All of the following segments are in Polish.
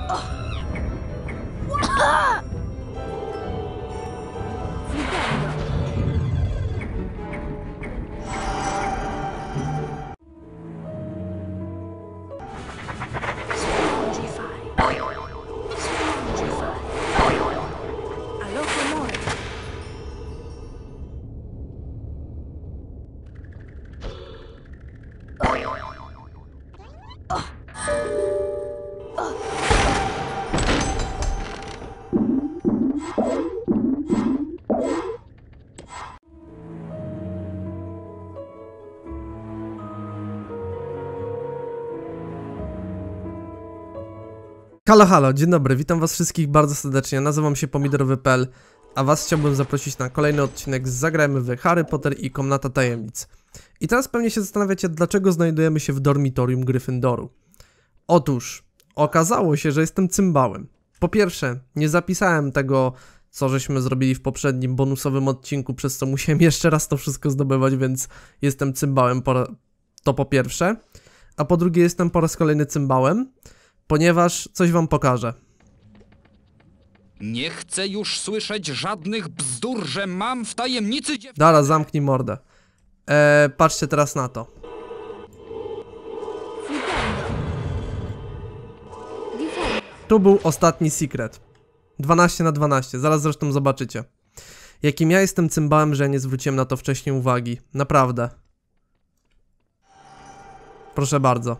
Halo, halo, dzień dobry, witam was wszystkich bardzo serdecznie, nazywam się Pomidorowy.pl, a was chciałbym zaprosić na kolejny odcinek z Zagrajmy w Harry Potter i Komnata Tajemnic. I teraz pewnie się zastanawiacie, dlaczego znajdujemy się w dormitorium Gryffindoru. Otóż, okazało się, że jestem cymbałem. Po pierwsze, nie zapisałem tego, co żeśmy zrobili w poprzednim bonusowym odcinku, przez co musiałem jeszcze raz to wszystko zdobywać, więc jestem cymbałem, to po pierwsze. A po drugie, jestem po raz kolejny cymbałem, ponieważ coś wam pokażę. Nie chcę już słyszeć żadnych bzdur, że mam w tajemnicy dziewczynę. Dara, zamknij mordę. Patrzcie teraz na to. Tu był ostatni secret. 12 na 12, zaraz zresztą zobaczycie. Jakim ja jestem cymbałem, że ja nie zwróciłem na to wcześniej uwagi. Naprawdę. Proszę bardzo.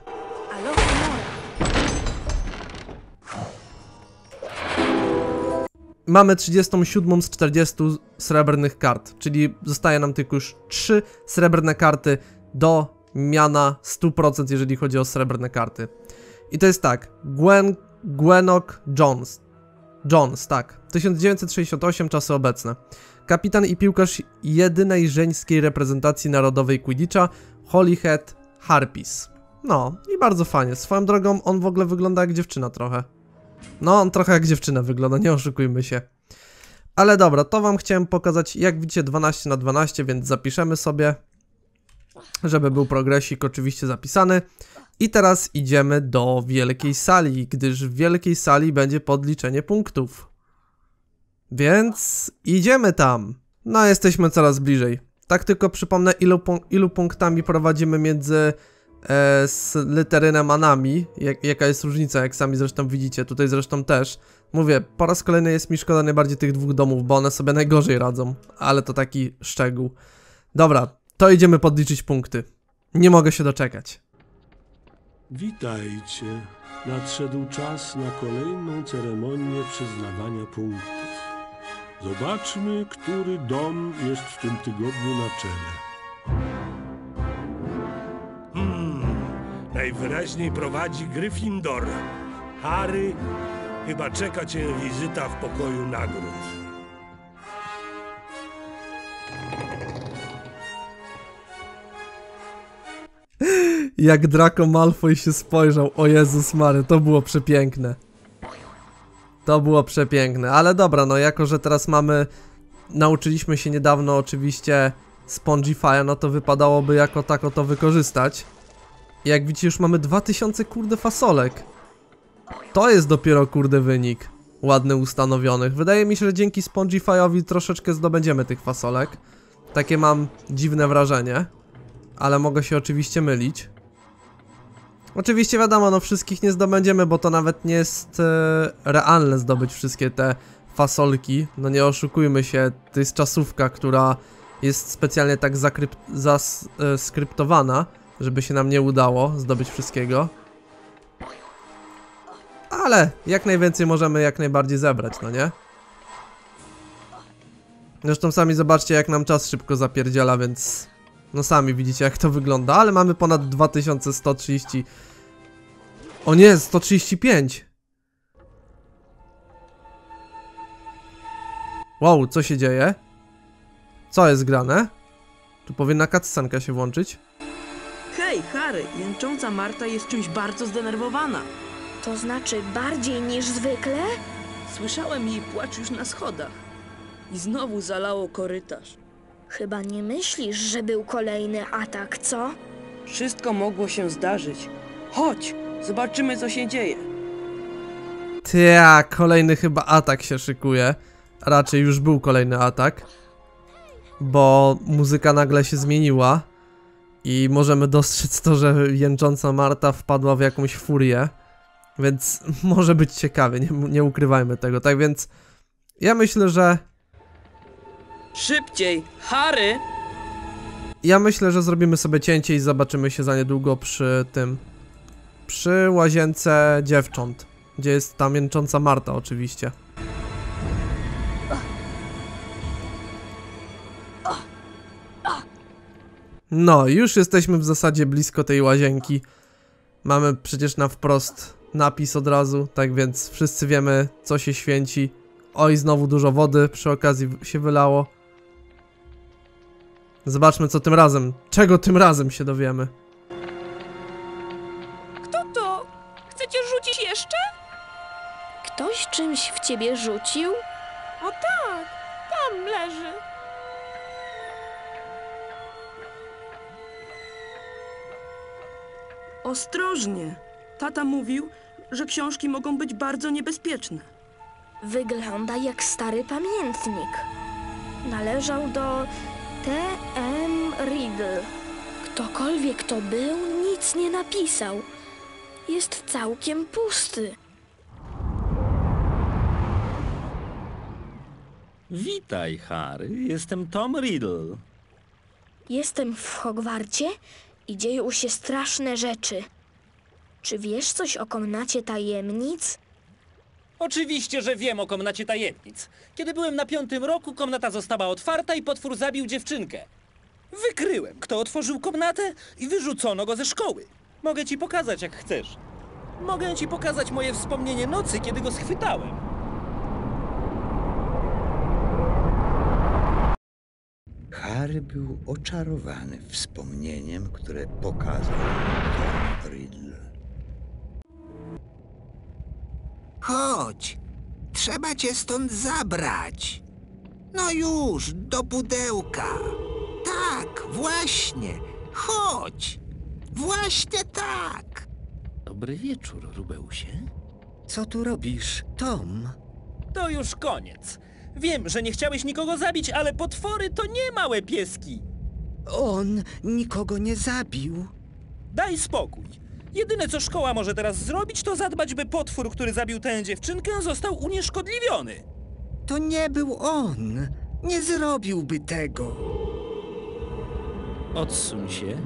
Mamy 37 z 40 srebrnych kart, czyli zostaje nam tylko już 3 srebrne karty do miana 100%, jeżeli chodzi o srebrne karty. I to jest tak, Gwenok Jones, tak, 1968, czasy obecne. Kapitan i piłkarz jedynej żeńskiej reprezentacji narodowej Quidditcha, Holyhead Harpies. No, i bardzo fajnie, swoją drogą on w ogóle wygląda jak dziewczyna trochę. No, on trochę jak dziewczyna wygląda, nie oszukujmy się. Ale dobra, to wam chciałem pokazać, jak widzicie, 12 na 12, więc zapiszemy sobie, żeby był progresik oczywiście zapisany. I teraz idziemy do wielkiej sali, gdyż w wielkiej sali będzie podliczenie punktów. Więc idziemy tam. No, jesteśmy coraz bliżej. Tak tylko przypomnę, ilu punktami prowadzimy między Slytherynem a nami, jaka jest różnica, jak sami zresztą widzicie, tutaj zresztą też. Mówię, po raz kolejny jest mi szkoda najbardziej tych dwóch domów, bo one sobie najgorzej radzą, ale to taki szczegół. Dobra, to idziemy podliczyć punkty. Nie mogę się doczekać. Witajcie. Nadszedł czas na kolejną ceremonię przyznawania punktów. Zobaczmy, który dom jest w tym tygodniu na czele. Najwyraźniej prowadzi Gryffindor. Harry, chyba czeka cię wizyta w pokoju nagród. Jak Draco Malfoy się spojrzał, o Jezus Mary, to było przepiękne. To było przepiękne, ale dobra, no jako, że teraz nauczyliśmy się niedawno oczywiście Spongify'a, no to wypadałoby jako tako to wykorzystać. Jak widzicie, już mamy 2000 kurde fasolek. To jest dopiero kurde wynik ładny ustanowionych. Wydaje mi się, że dzięki Spongify'owi troszeczkę zdobędziemy tych fasolek. Takie mam dziwne wrażenie. Ale mogę się oczywiście mylić. Oczywiście wiadomo, no wszystkich nie zdobędziemy, bo to nawet nie jest realne zdobyć wszystkie te fasolki. No nie oszukujmy się, to jest czasówka, która jest specjalnie tak zaskryptowana, żeby się nam nie udało zdobyć wszystkiego. Ale jak najwięcej możemy jak najbardziej zebrać, no nie? Zresztą sami zobaczcie, jak nam czas szybko zapierdziela, więc... No sami widzicie, jak to wygląda, ale mamy ponad 2130... O nie, 135! Wow, co się dzieje? Co jest grane? Tu powinna cutscenka się włączyć. Hej, Harry, jęcząca Marta jest czymś bardzo zdenerwowana. To znaczy bardziej niż zwykle? Słyszałem jej płacz już na schodach. I znowu zalało korytarz. Chyba nie myślisz, że był kolejny atak, co? Wszystko mogło się zdarzyć. Chodź, zobaczymy, co się dzieje. Kolejny chyba atak się szykuje. Raczej już był kolejny atak. Bo muzyka nagle się zmieniła. I możemy dostrzec to, że jęcząca Marta wpadła w jakąś furię. Więc może być ciekawie, nie ukrywajmy tego. Tak więc ja myślę, że... Szybciej! Harry! Ja myślę, że zrobimy sobie cięcie i zobaczymy się za niedługo przy tym... Przy łazience dziewcząt. Gdzie jest ta jęcząca Marta oczywiście. No, już jesteśmy w zasadzie blisko tej łazienki. Mamy przecież na wprost napis od razu, tak więc wszyscy wiemy, co się święci. Oj, znowu dużo wody przy okazji się wylało. Zobaczmy, co tym razem, czego tym razem się dowiemy. Kto to? Chcecie rzucić jeszcze? Ktoś czymś w ciebie rzucił? O tak, tam leży. Ostrożnie! Tata mówił, że książki mogą być bardzo niebezpieczne. Wygląda jak stary pamiętnik. Należał do T.M. Riddle. Ktokolwiek to był, nic nie napisał. Jest całkiem pusty. Witaj, Harry. Jestem Tom Riddle. Jestem w Hogwarcie i dzieją się straszne rzeczy. Czy wiesz coś o komnacie tajemnic? Oczywiście, że wiem o komnacie tajemnic. Kiedy byłem na 5. roku, komnata została otwarta i potwór zabił dziewczynkę. Wykryłem, kto otworzył komnatę i wyrzucono go ze szkoły. Mogę ci pokazać, jak chcesz. Mogę ci pokazać moje wspomnienie nocy, kiedy go schwytałem. Harry był oczarowany wspomnieniem, które pokazał Tom Riddle. Chodź, trzeba cię stąd zabrać. No już, do pudełka. Tak, właśnie, chodź. Właśnie tak. Dobry wieczór, Rubeusie. Co tu robisz, Tom? To już koniec. Wiem, że nie chciałeś nikogo zabić, ale potwory to nie małe pieski. On nikogo nie zabił. Daj spokój. Jedyne, co szkoła może teraz zrobić, to zadbać, by potwór, który zabił tę dziewczynkę, został unieszkodliwiony. To nie był on. Nie zrobiłby tego. Odsuń się.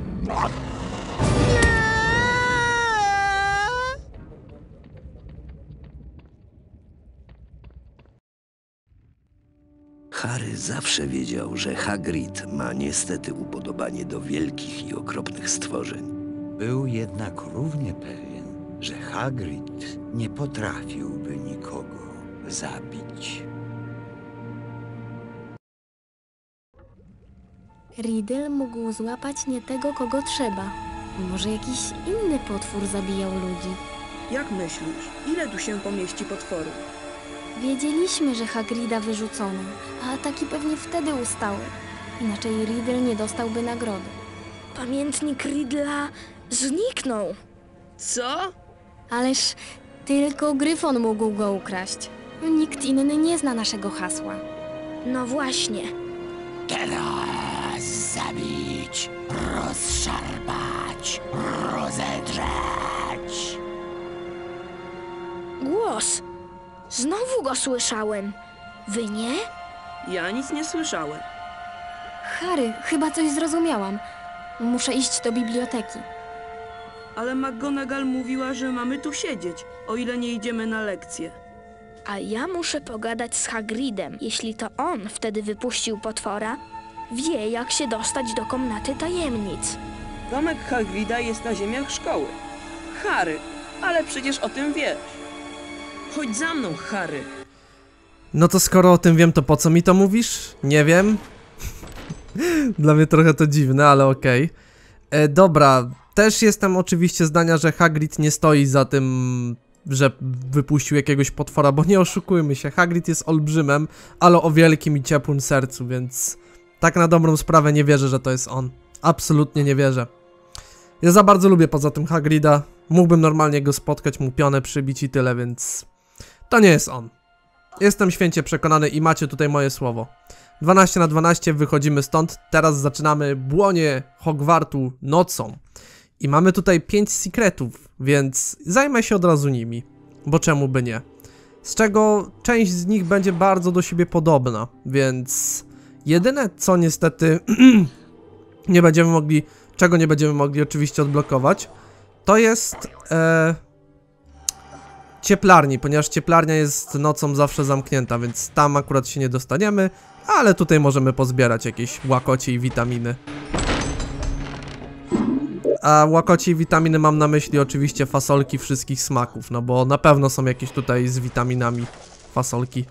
Harry zawsze wiedział, że Hagrid ma niestety upodobanie do wielkich i okropnych stworzeń. Był jednak równie pewien, że Hagrid nie potrafiłby nikogo zabić. Riddle mógł złapać nie tego, kogo trzeba. Może jakiś inny potwór zabijał ludzi. Jak myślisz, ile tu się pomieści potworów? Wiedzieliśmy, że Hagrida wyrzucono, a ataki pewnie wtedy ustały. Inaczej Riddle nie dostałby nagrody. Pamiętnik Riddla zniknął. Co? Ależ tylko Gryfon mógł go ukraść. Nikt inny nie zna naszego hasła. No właśnie. Teraz zabić, rozszarpać, rozedrzeć. Głos. Znowu go słyszałem. Wy nie? Ja nic nie słyszałem. Harry, chyba coś zrozumiałam. Muszę iść do biblioteki. Ale McGonagall mówiła, że mamy tu siedzieć, o ile nie idziemy na lekcję. A ja muszę pogadać z Hagridem. Jeśli to on wtedy wypuścił potwora, wie, jak się dostać do komnaty tajemnic. Domek Hagrida jest na ziemiach szkoły. Harry, ale przecież o tym wiesz. Chodź za mną, Harry. No to skoro o tym wiem, to po co mi to mówisz? Nie wiem. Dla mnie trochę to dziwne, ale okej. Dobra, też jestem oczywiście zdania, że Hagrid nie stoi za tym, że wypuścił jakiegoś potwora, bo nie oszukujmy się, Hagrid jest olbrzymem, ale o wielkim i ciepłym sercu, więc tak na dobrą sprawę nie wierzę, że to jest on. Absolutnie nie wierzę. Ja za bardzo lubię poza tym Hagrida. Mógłbym normalnie go spotkać, mu pionę przybić i tyle, więc To nie jest on. Jestem święcie przekonany i macie tutaj moje słowo. 12 na 12, wychodzimy stąd. Teraz zaczynamy błonie Hogwartu nocą. I mamy tutaj 5 sekretów, więc zajmę się od razu nimi. Bo czemu by nie? Z czego część z nich będzie bardzo do siebie podobna, więc jedyne co niestety nie będziemy mogli, czego nie będziemy mogli oczywiście odblokować, to jest cieplarni, ponieważ cieplarnia jest nocą zawsze zamknięta, więc tam akurat się nie dostaniemy, ale tutaj możemy pozbierać jakieś łakocie i witaminy. A łakocie i witaminy mam na myśli oczywiście fasolki wszystkich smaków, no bo na pewno są jakieś tutaj z witaminami fasolki.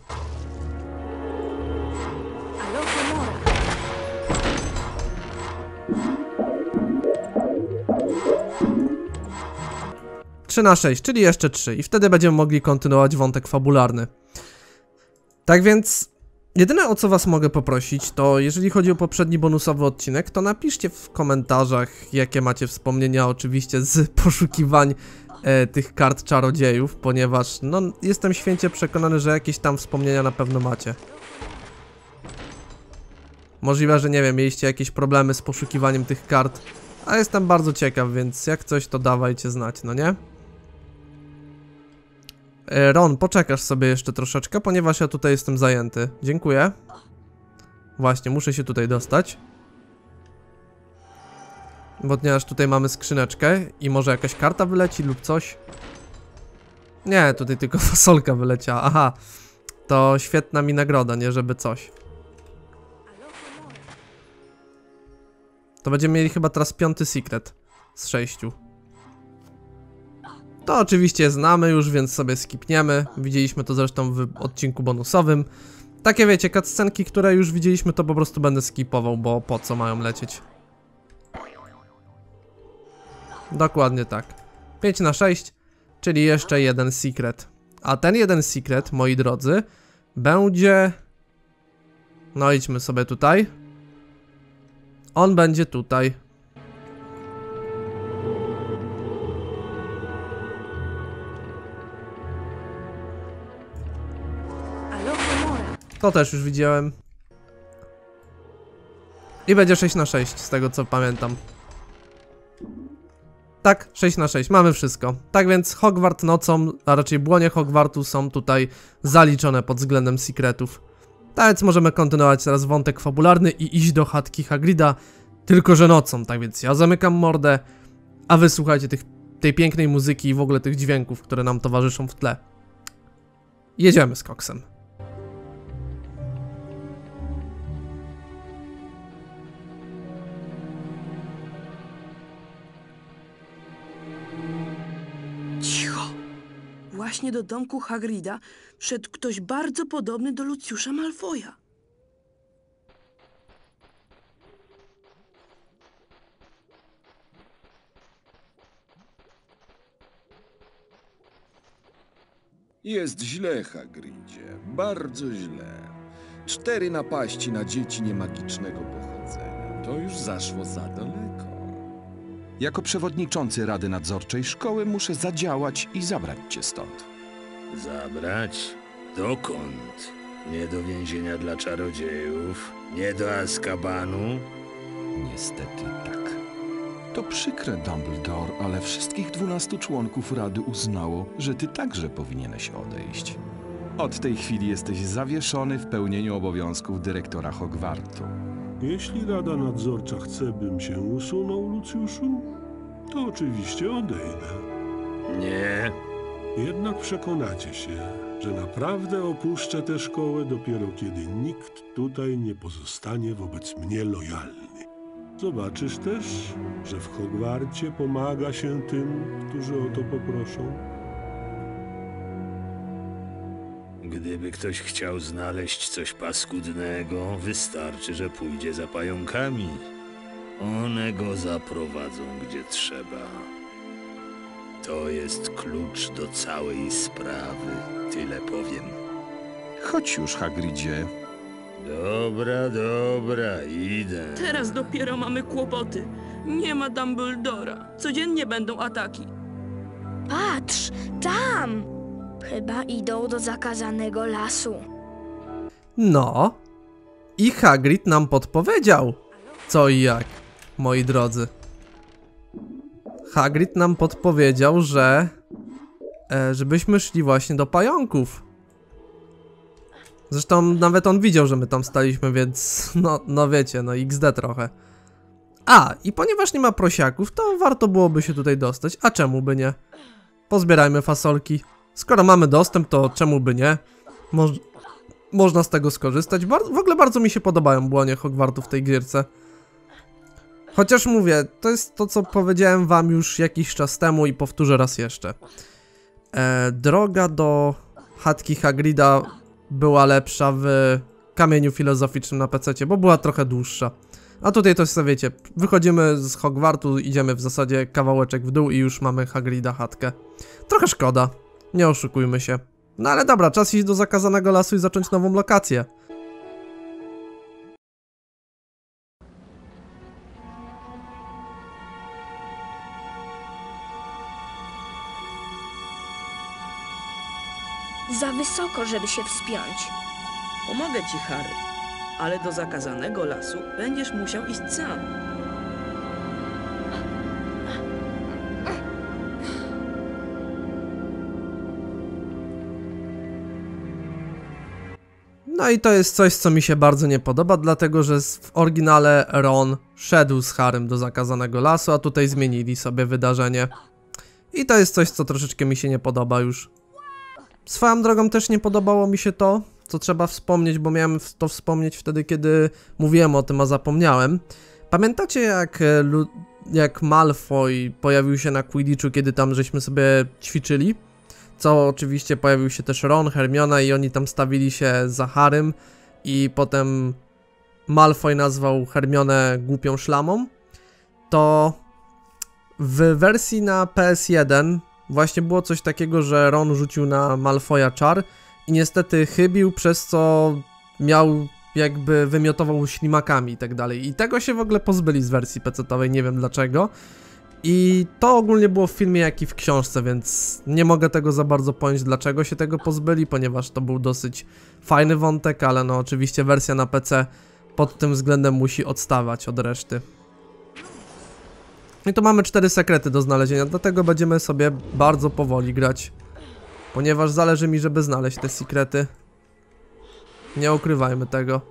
Trzy na 6, czyli jeszcze 3 i wtedy będziemy mogli kontynuować wątek fabularny. Tak więc jedyne o co was mogę poprosić, to jeżeli chodzi o poprzedni bonusowy odcinek, to napiszcie w komentarzach, jakie macie wspomnienia oczywiście z poszukiwań tych kart czarodziejów, ponieważ no jestem święcie przekonany, że jakieś tam wspomnienia na pewno macie. Możliwe, że nie wiem, mieliście jakieś problemy z poszukiwaniem tych kart, a jestem bardzo ciekaw, więc jak coś to dawajcie znać, no nie? Ron, poczekasz sobie jeszcze troszeczkę, ponieważ ja tutaj jestem zajęty. Dziękuję. Właśnie, muszę się tutaj dostać. Ponieważ tutaj mamy skrzyneczkę i może jakaś karta wyleci lub coś. Nie, tutaj tylko fasolka wyleciała. Aha, to świetna mi nagroda, nie żeby coś. To będziemy mieli chyba teraz 5. secret z 6. To oczywiście znamy już, więc sobie skipniemy. Widzieliśmy to zresztą w odcinku bonusowym. Takie wiecie, cutscenki, które już widzieliśmy, to po prostu będę skipował, bo po co mają lecieć? Dokładnie tak. 5 na 6, czyli jeszcze 1 secret. A ten 1 secret, moi drodzy, będzie... No idźmy sobie tutaj. On będzie tutaj. To też już widziałem. I będzie 6 na 6, z tego co pamiętam. Tak, 6 na 6, mamy wszystko. Tak więc Hogwart nocą, a raczej błonie Hogwartu są tutaj zaliczone pod względem secretów. Tak więc możemy kontynuować teraz wątek fabularny i iść do chatki Hagrida, tylko że nocą. Tak więc ja zamykam mordę, a wy słuchajcie tej pięknej muzyki i w ogóle tych dźwięków, które nam towarzyszą w tle. Jedziemy z koksem. Właśnie do domku Hagrida wszedł ktoś bardzo podobny do Luciusza Malfoja. Jest źle, Hagridzie. Bardzo źle. 4 napaści na dzieci niemagicznego pochodzenia. To już zaszło za daleko. Jako przewodniczący Rady Nadzorczej Szkoły muszę zadziałać i zabrać cię stąd. Zabrać? Dokąd? Nie do więzienia dla czarodziejów? Nie do Azkabanu? Niestety tak. To przykre, Dumbledore, ale wszystkich 12 członków Rady uznało, że ty także powinieneś odejść. Od tej chwili jesteś zawieszony w pełnieniu obowiązków dyrektora Hogwartu. Jeśli Rada Nadzorcza chce, bym się usunął, Lucjuszu, to oczywiście odejdę. Nie. Jednak przekonacie się, że naprawdę opuszczę tę szkołę dopiero kiedy nikt tutaj nie pozostanie wobec mnie lojalny. Zobaczysz też, że w Hogwarcie pomaga się tym, którzy o to poproszą. Gdyby ktoś chciał znaleźć coś paskudnego, wystarczy, że pójdzie za pająkami. One go zaprowadzą gdzie trzeba. To jest klucz do całej sprawy, tyle powiem. Chodź już, Hagridzie. Dobra, idę. Teraz dopiero mamy kłopoty. Nie ma Dumbledora. Codziennie będą ataki. Patrz, tam! Chyba idą do zakazanego lasu. No. I Hagrid nam podpowiedział, co i jak, moi drodzy. Hagrid nam podpowiedział, że żebyśmy szli właśnie do pająków. Zresztą nawet on widział, że my tam staliśmy, więc no wiecie, no XD trochę. A, i ponieważ nie ma prosiaków, to warto byłoby się tutaj dostać, a czemu by nie? Pozbierajmy fasolki. Skoro mamy dostęp, to czemu by nie? Można z tego skorzystać. W ogóle bardzo mi się podobają błonie Hogwartu w tej gierce. Chociaż mówię, to jest to, co powiedziałem wam już jakiś czas temu i powtórzę raz jeszcze. Droga do chatki Hagrida była lepsza w Kamieniu Filozoficznym na PC-cie, bo była trochę dłuższa. A tutaj to sobie wiecie, wychodzimy z Hogwartu, idziemy w zasadzie kawałeczek w dół i już mamy Hagrida chatkę. Trochę szkoda, nie oszukujmy się. No ale dobra, czas iść do zakazanego lasu i zacząć nową lokację. Za wysoko, żeby się wspiąć. Pomogę ci, Harry, ale do zakazanego lasu będziesz musiał iść sam. No i to jest coś, co mi się bardzo nie podoba, dlatego że w oryginale Ron szedł z Harrym do zakazanego lasu, a tutaj zmienili sobie wydarzenie. I to jest coś, co troszeczkę mi się nie podoba już. Swoją drogą też nie podobało mi się to, co trzeba wspomnieć, bo miałem to wspomnieć wtedy, kiedy mówiłem o tym, a zapomniałem. Pamiętacie jak Malfoy pojawił się na Quidditchu, kiedy tam żeśmy sobie ćwiczyli? Co oczywiście pojawił się też Ron, Hermiona i oni tam stawili się za Harrym i potem Malfoy nazwał Hermionę głupią szlamą. To w wersji na PS1 właśnie było coś takiego, że Ron rzucił na Malfoya czar i niestety chybił, przez co miał jakby wymiotował ślimakami i tak dalej. I tego się w ogóle pozbyli z wersji PC-towej, nie wiem dlaczego. I to ogólnie było w filmie, jak i w książce, więc nie mogę tego za bardzo pojąć, dlaczego się tego pozbyli, ponieważ to był dosyć fajny wątek, ale no oczywiście wersja na PC pod tym względem musi odstawać od reszty. I tu mamy 4 sekrety do znalezienia, dlatego będziemy sobie bardzo powoli grać, ponieważ zależy mi, żeby znaleźć te sekrety. Nie ukrywajmy tego.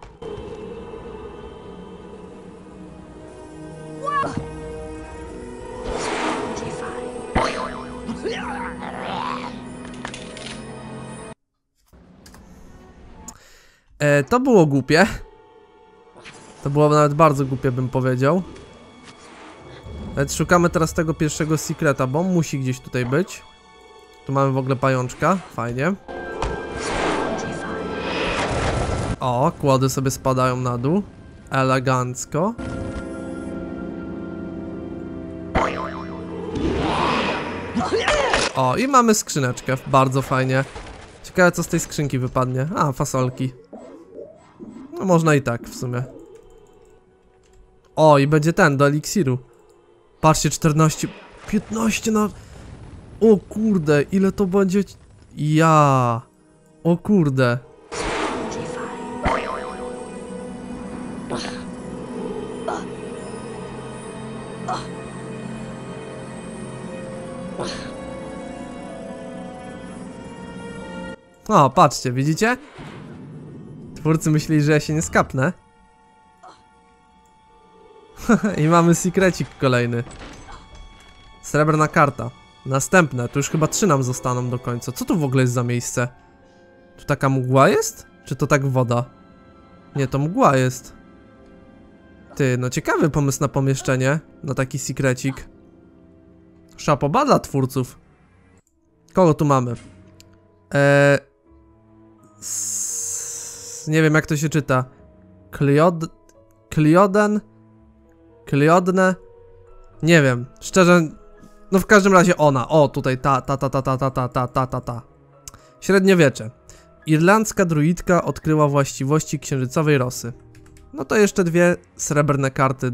To było głupie. To było nawet bardzo głupie, bym powiedział. Nawet szukamy teraz tego pierwszego sekreta, bo on musi gdzieś tutaj być. Tu mamy w ogóle pajączka, fajnie. O, kłody sobie spadają na dół. Elegancko. O, i mamy skrzyneczkę, bardzo fajnie. Ciekawe, co z tej skrzynki wypadnie. A, fasolki. No można i tak w sumie. O, i będzie ten, do eliksiru. Patrzcie, 14, 15 na... O kurde, ile to będzie... Ja... O kurde. O, patrzcie, widzicie? Twórcy myśleli, że ja się nie skapnę. I mamy sekrecik kolejny. Srebrna karta. Następne, tu już chyba 3 nam zostaną do końca. Co tu w ogóle jest za miejsce? Tu taka mgła jest? Czy to tak woda? Nie, to mgła jest. Ty, no ciekawy pomysł na pomieszczenie. Na taki sekrecik. Szapoba dla twórców. Kogo tu mamy? Nie wiem, jak to się czyta. Kliodne? Nie wiem, szczerze. No w każdym razie ona. O, tutaj ta. Średniowiecze. Irlandzka druidka odkryła właściwości księżycowej rosy. No to jeszcze 2 srebrne karty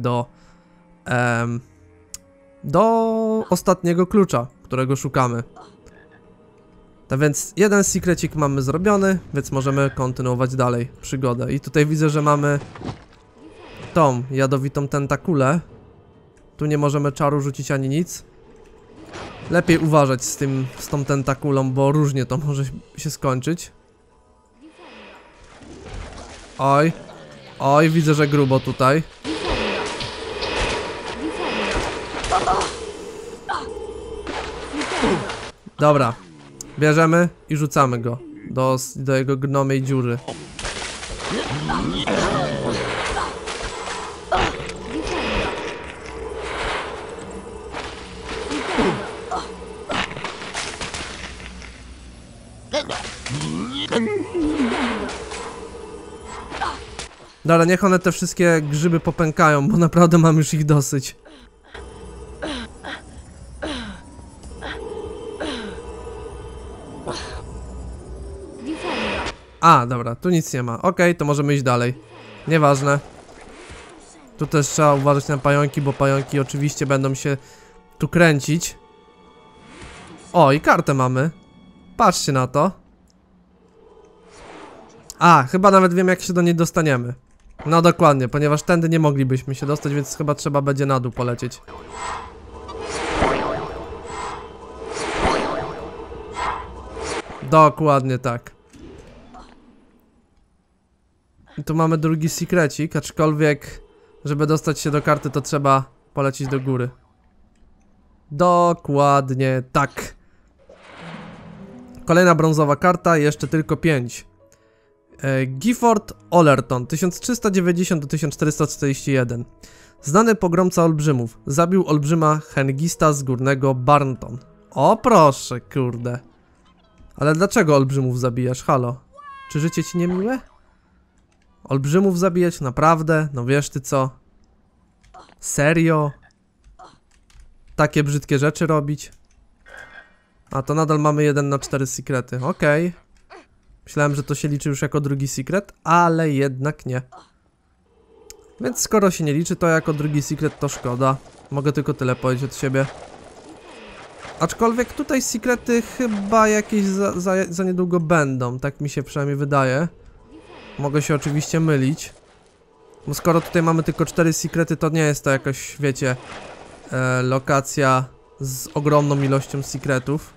do ostatniego klucza, którego szukamy. Tak więc jeden secrecik mamy zrobiony, więc możemy kontynuować dalej przygodę. I tutaj widzę, że mamy tą jadowitą tentakulę. Tu nie możemy czaru rzucić ani nic. Lepiej uważać z tą tentakulą, bo różnie to może się skończyć. Oj. Oj, widzę, że grubo tutaj. Dobra. Bierzemy i rzucamy go do jego gnomiej dziury. Dobra, niech one te wszystkie grzyby popękają, bo naprawdę mam już ich dosyć. A, dobra, tu nic nie ma. Okej, to możemy iść dalej. Nieważne. Tu też trzeba uważać na pająki, bo pająki oczywiście będą się tu kręcić. O, i kartę mamy. Patrzcie na to. A, chyba nawet wiem, jak się do niej dostaniemy. No dokładnie, ponieważ tędy nie moglibyśmy się dostać, więc chyba trzeba będzie na dół polecieć. Dokładnie tak. I tu mamy drugi secrecik, aczkolwiek żeby dostać się do karty, to trzeba polecieć do góry. Dokładnie tak. Kolejna brązowa karta, jeszcze tylko 5. Gifford Ollerton, 1390 do 1441. Znany pogromca olbrzymów. Zabił olbrzyma Hengista z górnego Barnton. O proszę, kurde. Ale dlaczego olbrzymów zabijasz? Halo? Czy życie ci niemiłe? Olbrzymów zabijać? Naprawdę? No wiesz ty co? Serio? Takie brzydkie rzeczy robić? A to nadal mamy 1 na 4 sekrety. Okej. Myślałem, że to się liczy już jako drugi secret, ale jednak nie. Więc skoro się nie liczy to jako drugi secret, to szkoda. Mogę tylko tyle powiedzieć od siebie. Aczkolwiek tutaj sekrety chyba jakieś za niedługo będą. Tak mi się przynajmniej wydaje. Mogę się oczywiście mylić. Bo skoro tutaj mamy tylko 4 sekrety, to nie jest to jakaś, wiecie, lokacja z ogromną ilością sekretów.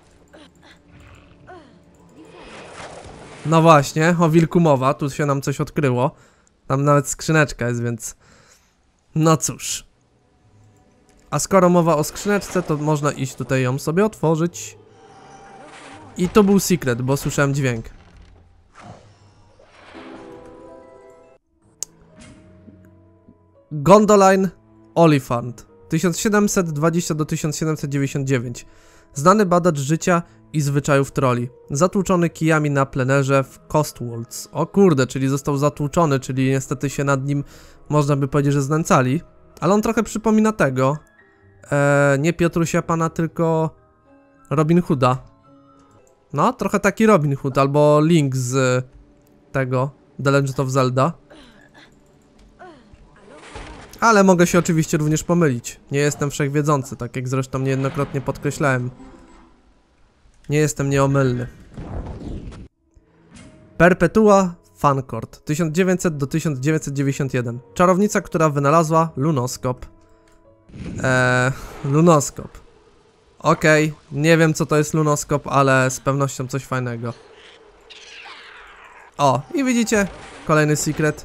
No właśnie, o wilku mowa, tu się nam coś odkryło. Tam nawet skrzyneczka jest, więc... No cóż. A skoro mowa o skrzyneczce, to można iść tutaj ją sobie otworzyć. I to był secret, bo słyszałem dźwięk. Gondoline Oliphant 1720 do 1799. Znany badacz życia i zwyczajów troli. Zatłuczony kijami na plenerze w Cotswolds. O kurde, czyli został zatłuczony, czyli niestety się nad nim, można by powiedzieć, że znęcali. Ale on trochę przypomina tego. Nie Piotrusia Pana, tylko Robin Hooda. No, trochę taki Robin Hood, albo Link z tego The Legend of Zelda. Ale mogę się oczywiście również pomylić. Nie jestem wszechwiedzący, tak jak zresztą niejednokrotnie podkreślałem. Nie jestem nieomylny. Perpetua Fancourt 1900 do 1991. Czarownica, która wynalazła lunoskop. Lunoskop. Okej, nie wiem co to jest lunoskop, ale z pewnością coś fajnego. O, i widzicie? Kolejny secret.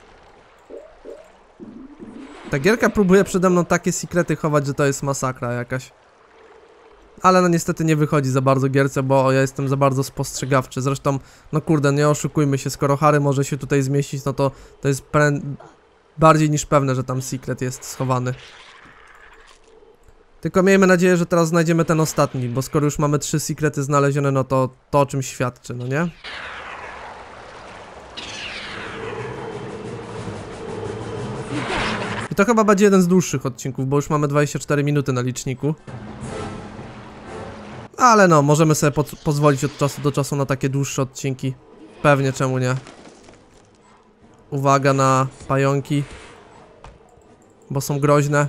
Ta gierka próbuje przede mną takie sekrety chować, że to jest masakra jakaś. Ale no niestety nie wychodzi za bardzo gierce, bo ja jestem za bardzo spostrzegawczy. Zresztą, no kurde, nie oszukujmy się, skoro Harry może się tutaj zmieścić, no to jest bardziej niż pewne, że tam secret jest schowany. Tylko miejmy nadzieję, że teraz znajdziemy ten ostatni, bo skoro już mamy 3 sekrety znalezione, no to o czym świadczy, no nie? I to chyba będzie jeden z dłuższych odcinków, bo już mamy 24 minuty na liczniku. Ale no, możemy sobie pozwolić od czasu do czasu na takie dłuższe odcinki. Pewnie, czemu nie? Uwaga na pająki, bo są groźne.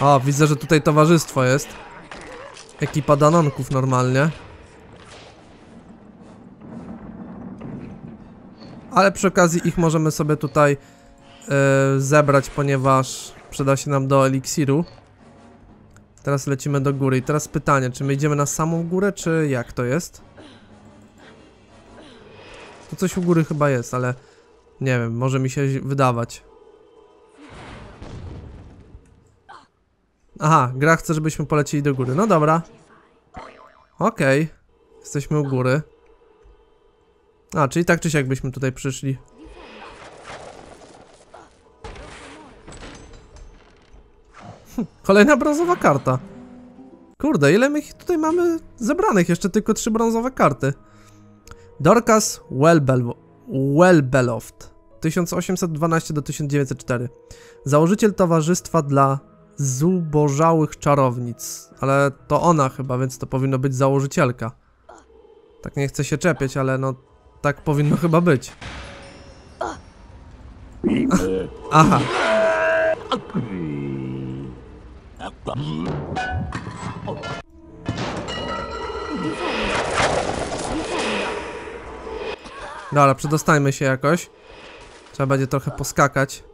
O, widzę, że tutaj towarzystwo jest. Ekipa danonków normalnie. Ale przy okazji ich możemy sobie tutaj zebrać, ponieważ przyda się nam do eliksiru. Teraz lecimy do góry i teraz pytanie, czy my idziemy na samą górę, czy jak to jest? To coś u góry chyba jest, ale nie wiem, może mi się wydawać. Aha, gra chce, żebyśmy polecieli do góry. No dobra. Okej. Jesteśmy u góry. A, czyli tak czy siak byśmy tutaj przyszli. Kolejna brązowa karta. Kurde, ile my tutaj mamy zebranych? Jeszcze tylko 3 brązowe karty. Dorcas Welbeloft 1812 do 1904. Założyciel Towarzystwa dla Zubożałych Czarownic. Ale to ona chyba, więc to powinno być założycielka. Tak nie chcę się czepiać, ale no tak powinno chyba być. Aha. Dobra, przedostańmy się jakoś. Trzeba będzie trochę poskakać.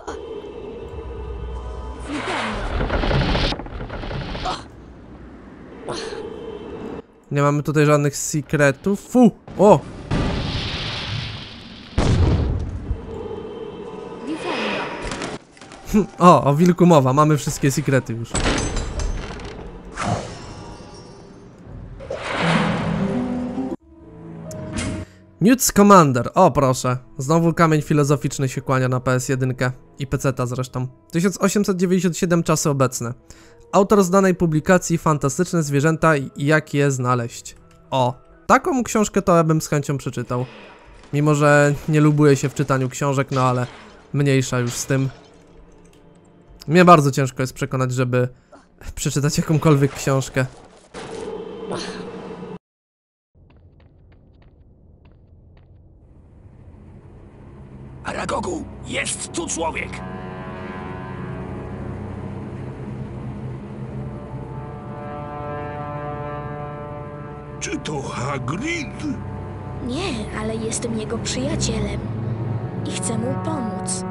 Nie mamy tutaj żadnych sekretów. Fu! O! O wilku mowa, mamy wszystkie sekrety już. Newt's Commander, o proszę. Znowu kamień filozoficzny się kłania na PS1 i PC-ta zresztą. 1897 czasy obecne. Autor z danej publikacji Fantastyczne zwierzęta i jak je znaleźć. O, taką książkę to ja bym z chęcią przeczytał. Mimo, że nie lubuję się w czytaniu książek, no ale mniejsza już z tym. Mnie bardzo ciężko jest przekonać, żeby przeczytać jakąkolwiek książkę. Aragogu, jest tu człowiek! Czy to Hagrid? Nie, ale jestem jego przyjacielem i chcę mu pomóc.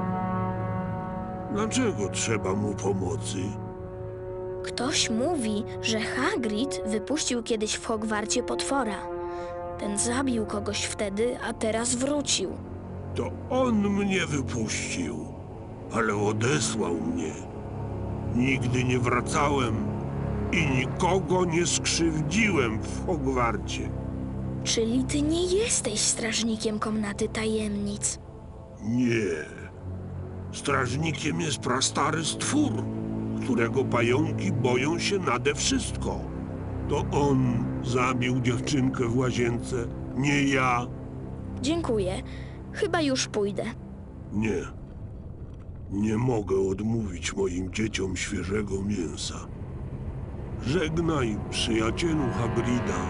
Dlaczego trzeba mu pomocy? Ktoś mówi, że Hagrid wypuścił kiedyś w Hogwarcie potwora. Ten zabił kogoś wtedy, a teraz wrócił. To on mnie wypuścił, ale odesłał mnie. Nigdy nie wracałem i nikogo nie skrzywdziłem w Hogwarcie. Czyli ty nie jesteś strażnikiem Komnaty Tajemnic? Nie. Strażnikiem jest prastary stwór, którego pająki boją się nade wszystko. To on zabił dziewczynkę w łazience, nie ja. Dziękuję. Chyba już pójdę. Nie. Nie mogę odmówić moim dzieciom świeżego mięsa. Żegnaj, przyjacielu Hagrida.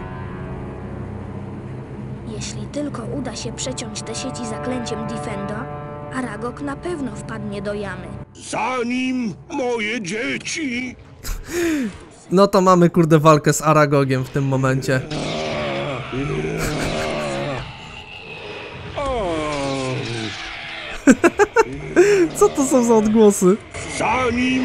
Jeśli tylko uda się przeciąć te sieci zaklęciem Defendo, Aragog na pewno wpadnie do jamy. Zanim moje dzieci! No to mamy kurde walkę z Aragogiem w tym momencie. Co to są za odgłosy? Zanim...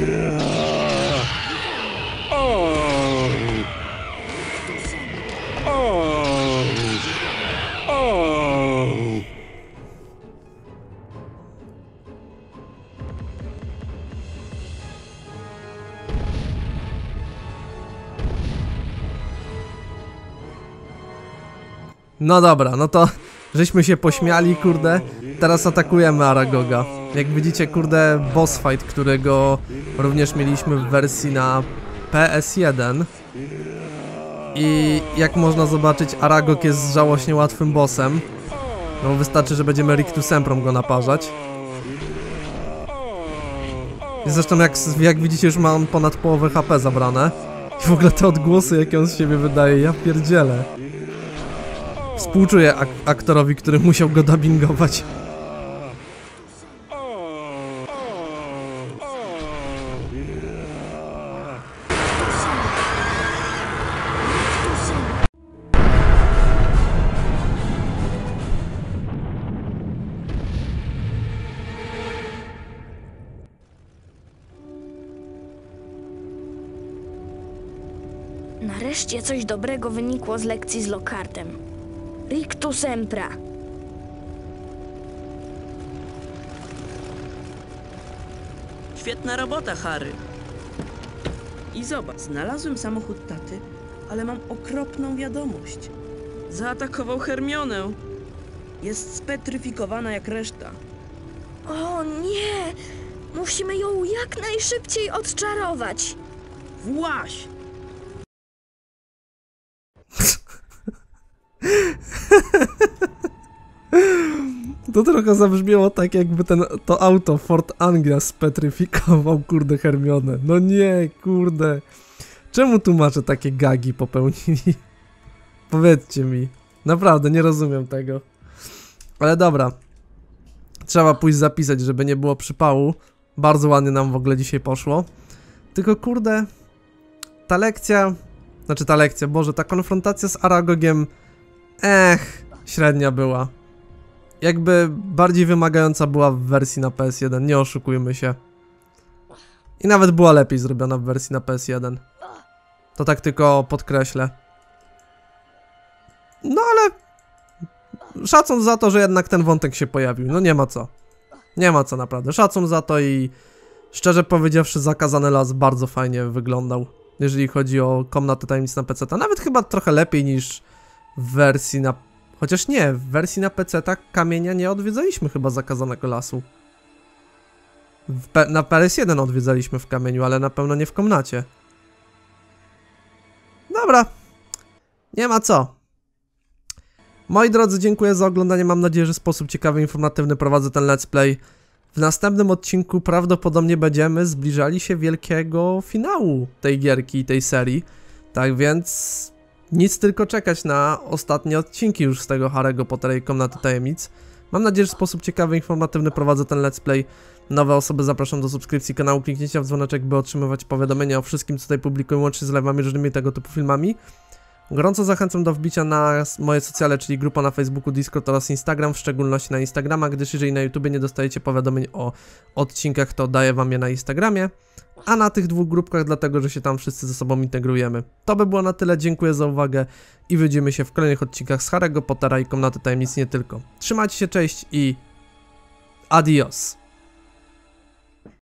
No dobra, no to żeśmy się pośmiali, kurde. Teraz atakujemy Aragoga. Jak widzicie, kurde, boss fight, którego również mieliśmy w wersji na PS1. I jak można zobaczyć, Aragog jest żałośnie łatwym bossem. No wystarczy, że będziemy Rictus Semprom go naparzać. I zresztą jak widzicie, już mam ponad połowę HP zabrane. I w ogóle te odgłosy, jakie on z siebie wydaje, ja pierdzielę. Współczuję aktorowi, który musiał go dubbingować. Nareszcie coś dobrego wynikło z lekcji z Lockhartem. Rictus Sempra. Świetna robota, Harry. I zobacz, znalazłem samochód taty, ale mam okropną wiadomość. Zaatakował Hermionę. Jest spetryfikowana jak reszta. O nie! Musimy ją jak najszybciej odczarować. Właś! To trochę zabrzmiało tak, jakby to auto Ford Anglia spetryfikował, kurde, Hermionę. No nie, kurde. Czemu tłumacze takie gagi popełnili? Powiedzcie mi. Naprawdę, nie rozumiem tego. Ale dobra. Trzeba pójść zapisać, żeby nie było przypału. Bardzo ładnie nam w ogóle dzisiaj poszło. Tylko kurde, ta konfrontacja z Aragogiem, średnia była. Jakby bardziej wymagająca była w wersji na PS1, nie oszukujmy się. I nawet była lepiej zrobiona w wersji na PS1. To tak tylko podkreślę. No ale szacun za to, że jednak ten wątek się pojawił. No nie ma co. Nie ma co naprawdę. Szacun za to i szczerze powiedziawszy, Zakazany Las bardzo fajnie wyglądał. Jeżeli chodzi o Komnatę Tajemnic na PC. Nawet chyba trochę lepiej niż w wersji na... Chociaż nie, w wersji na PC Kamienia nie odwiedzaliśmy chyba Zakazanego Lasu. Na PS1 odwiedzaliśmy w Kamieniu, ale na pewno nie w Komnacie. Dobra. Nie ma co. Moi drodzy, dziękuję za oglądanie. Mam nadzieję, że w sposób ciekawy i informatywny prowadzę ten let's play. W następnym odcinku prawdopodobnie będziemy zbliżali się wielkiego finału tej gierki i tej serii. Tak więc nic, tylko czekać na ostatnie odcinki już z tego Harry'ego Pottera i Komnaty Tajemnic. Mam nadzieję, że w sposób ciekawy i informatywny prowadzę ten let's play. Nowe osoby zapraszam do subskrypcji kanału, kliknięcia w dzwoneczek, by otrzymywać powiadomienia o wszystkim, co tutaj publikuję, łącznie z live'ami, różnymi tego typu filmami. Gorąco zachęcam do wbicia na moje socjale, czyli grupa na Facebooku, Discord oraz Instagram, w szczególności na Instagrama, gdyż jeżeli na YouTubie nie dostajecie powiadomień o odcinkach, to daję wam je na Instagramie, a na tych dwóch grupkach, dlatego że się tam wszyscy ze sobą integrujemy. To by było na tyle, dziękuję za uwagę i widzimy się w kolejnych odcinkach z Harry'ego Pottera i Komnaty Tajemnic nie tylko. Trzymajcie się, cześć i adios!